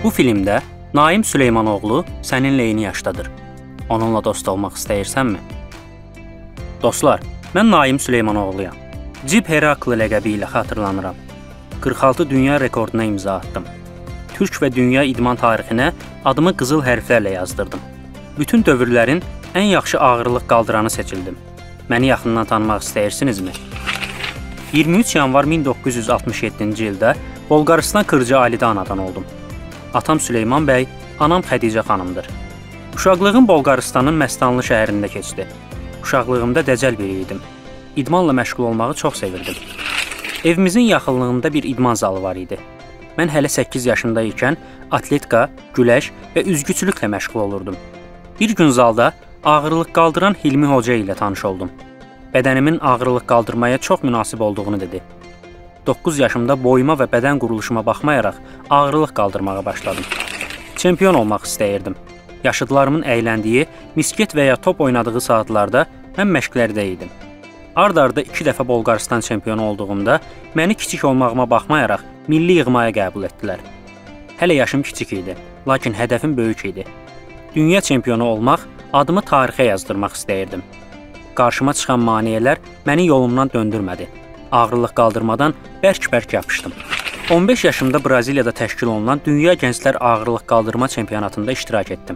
Bu filmdə Naim Süleymanoğlu səninlə eyni yaşdadır. Onunla dost olmaq istəyirsənmi? Dostlar, mən Naim Süleymanoğluyam. Cib Heraklı ləqəbi ilə xatırlanıram. 46 dünya rekorduna imza atdım. Türk və dünya idman tarixinə adımı qızıl hərflərlə yazdırdım. Bütün dövrlərin ən yaxşı ağırlıq qaldıranı seçildim. Məni yaxından tanımaq istəyirsinizmi? 23 yanvar 1967-ci ildə Bolqarıstan Kırca ailədə anadan oldum. Atam Süleyman bəy, anam Xədicə xanımdır. Uşaqlığım Bolqarıstanın Məstanlı şəhərində keçdi. Uşaqlığımda dəcəl biri idim. İdmanla məşğul olmağı çox sevirdim. Evimizin yaxınlığında bir idman zalı var idi. Mən hələ 8 yaşında ikən atletika, güləş və üzgüçülüklə məşğul olurdum. Bir gün zalda ağırlıq qaldıran Hilmi Hoca ilə tanış oldum. Bədənimin ağırlıq qaldırmaya çox münasib olduğunu dedi. 9 yaşımda boyuma və bədən quruluşuma baxmayaraq ağırlıq qaldırmağa başladım. Çempion olmaq istəyirdim. Yaşıdlarımın əyləndiyi, misket və ya top oynadığı saatlarda mən məşqlərdə idim. Ard-arda 2 dəfə Bolqarıstan çempionu olduğumda məni kiçik olmağıma baxmayaraq milli yığmaya qəbul etdilər. Hələ yaşım kiçik idi, lakin hədəfim böyük idi. Dünya çempionu olmaq, adımı tarixə yazdırmaq istəyirdim. Qarşıma çıxan maneələr məni yolumdan döndürmədi. Ağırlıq qaldırmadan bərk-bərk yapışdım. 15 yaşımda Braziliyada təşkil olunan Dünya Gənclər Ağırlıq Qaldırma Çempionatında iştirak etdim.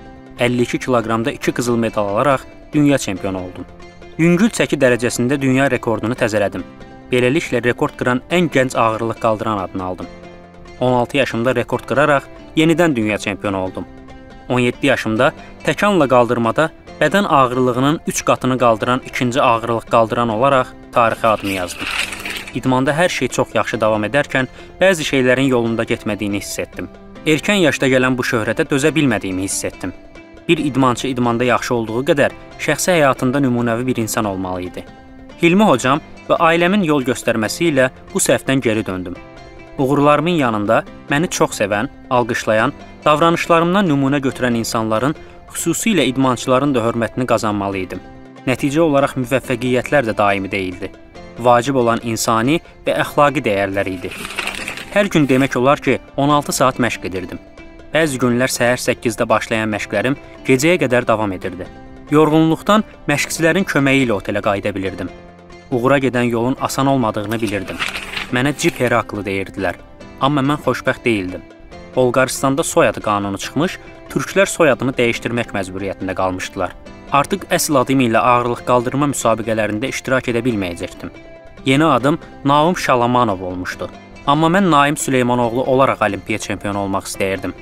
52 kiloqramda 2 qızıl medal alaraq dünya çempionu oldum. Yüngül çəki dərəcəsində dünya rekordunu təzələdim. Beləliklə rekord qıran ən gənc ağırlıq qaldıran adını aldım. 16 yaşımda rekord qıraraq yenidən dünya çempionu oldum. 17 yaşımda təkanla qaldırmada bədən ağırlığının 3 qatını qaldıran ikinci ağırlıq qaldıran olaraq tarixə adımı yazdım. İdmanda hər şey çox yaxşı davam edərkən bəzi şeylərin yolunda getmədiyini hiss etdim. Erkən yaşda gələn bu şöhrətə dözə bilmədiyimi hiss etdim. Bir idmançı idmanda yaxşı olduğu qədər şəxsi həyatında nümunəvi bir insan olmalı idi. Hilmi hocam və ailəmin yol göstərməsi ilə bu səhvdən geri döndüm. Uğurlarımın yanında məni çox sevən, alqışlayan, davranışlarımdan nümunə götürən insanların, xüsusilə idmançıların da hörmətini qazanmalı idim. Nəticə olaraq müvəffəqiyyətlər də daimi deyildi. Vacib olan insani və əxlaqi dəyərlər idi. Hər gün demək olar ki, 16 saat məşq edirdim. Bəzi günlər səhər 8-də başlayan məşqlərim gecəyə qədər davam edirdi. Yorğunluqdan məşqçilərin köməyi ilə otelə qayıda bilirdim. Uğura gedən yolun asan olmadığını bilirdim. Mənə Cib Heraklı deyirdilər, amma mən xoşbəxt deyildim. Bolqarıstanda soyadı qanunu çıxmış, türklər soyadını dəyişdirmək məcburiyyətində qalmışdılar. Artıq əsl adım ilə ağırlıq qaldırma müsabiqələrində iştirak edə bilməyəcəkdim. Yeni adım Naum Şalamanov olmuşdu. Amma mən Naim Süleymanoğlu olaraq olimpiya çempionu olmaq istəyirdim.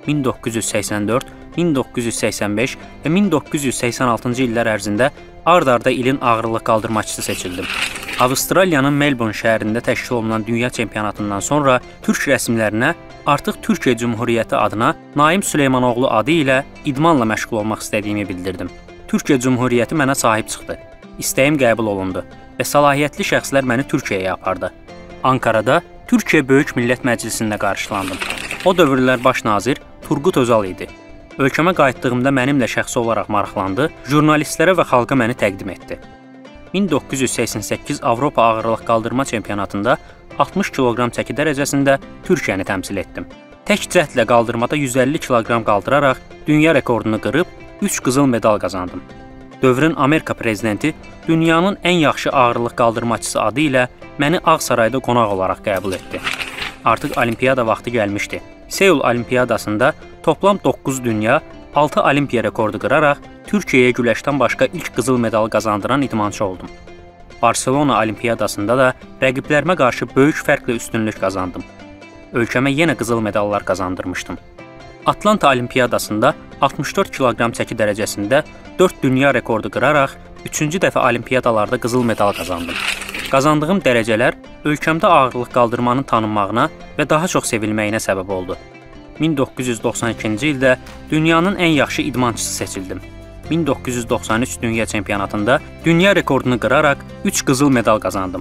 1984, 1985 və 1986-cı illər ərzində ard-arda ilin ağırlıq qaldırmaçısı seçildim. Avstraliyanın Melbourne şəhərində təşkil olunan dünya çempionatından sonra türk rəsmilərinə artıq Türkiyə Cümhuriyyəti adına Naim Süleymanoğlu adı ilə idmanla məşğul olmaq istədiyimi bildirdim. Türkiyə Cümhuriyyəti mənə sahib çıxdı. İstəyim qəbul olundu və səlahiyyətli şəxslər məni Türkiyəyə apardı. Ankarada Türkiyə Böyük Millət Məclisində qarşılandım. O dövrlər baş nazir Turgut Özal idi. Ölkəmə qayıtdığımda mənimlə şəxsi olaraq maraqlandı, jurnalistlərə və xalqa məni təqdim etdi. 1988 Avropa ağırlıq qaldırma çempionatında 60 kiloqram çəki dərəcəsində Türkiyəni təmsil etdim. Tək cəhdlə qaldırmada 150 kiloqram qaldıraraq dünya rekordunu qırıb 3 qızıl medal qazandım. Dövrün Amerika prezidenti dünyanın ən yaxşı ağırlıq qaldırmaçısı adı ilə məni Ağsarayda qonaq olaraq qəbul etdi. Artıq olimpiyada vaxtı gəlmişdi. Seul olimpiyadasında toplam 9 dünya, 6 olimpiya rekordu qıraraq Türkiyəyə güləşdən başqa ilk qızıl medal qazandıran idmançı oldum. Barselona olimpiyadasında da rəqiblərimə qarşı böyük fərqlə üstünlük qazandım. Ölkəmə yenə qızıl medallar qazandırmışdım. Atlanta olimpiyadasında 64 kiloqram çəki dərəcəsində 4 dünya rekordu qıraraq 3-cü dəfə olimpiyadalarda qızıl medal qazandım. Qazandığım dərəcələr ölkəmdə ağırlıq qaldırmanın tanınmağına və daha çox sevilməyinə səbəb oldu. 1992-ci ildə dünyanın ən yaxşı idmançısı seçildim. 1993 dünya çempionatında dünya rekordunu qıraraq 3 qızıl medal qazandım.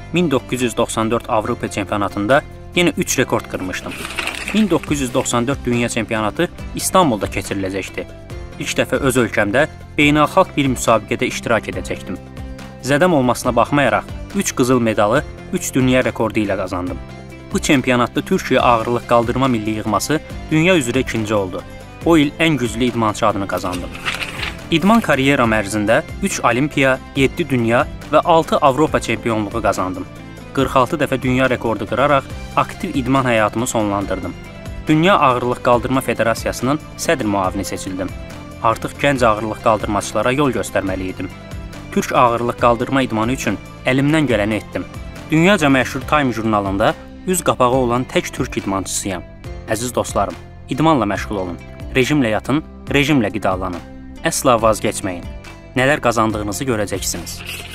1994 Avropa çempionatında yenə 3 rekord qırmışdım. 1994 dünya çempionatı İstanbulda keçiriləcəkdi. İlk dəfə öz ölkəmdə beynəlxalq bir müsabiqədə iştirak edəcəkdim. Zədəm olmasına baxmayaraq 3 qızıl medalı 3 dünya rekordu ilə qazandım. Bu çempionatda Türkiyə ağırlıq qaldırma milli yığması dünya üzrə ikinci oldu. O il ən güclü idmançı adını qazandım. İdman karyeram ərzində 3 Olimpiya, 7 dünya və 6 Avropa çempionluğu qazandım. 46 dəfə dünya rekordu qıraraq aktiv idman həyatımı sonlandırdım. Dünya Ağırlıq Qaldırma Federasiyasının sədr müavini seçildim. Artıq gənc ağırlıq qaldırmaçılara yol göstərməli idim. Türk ağırlıq qaldırma idmanı üçün əlimdən gələni etdim. Dünyaca məşhur Time jurnalında üz qapağı olan tək türk idmançısıyam. Əziz dostlarım, idmanla məşğul olun. Rejimlə yatın, rejimlə qidalanın. Əsla vazgeçməyin. Nələr qazandığınızı görəcəksiniz.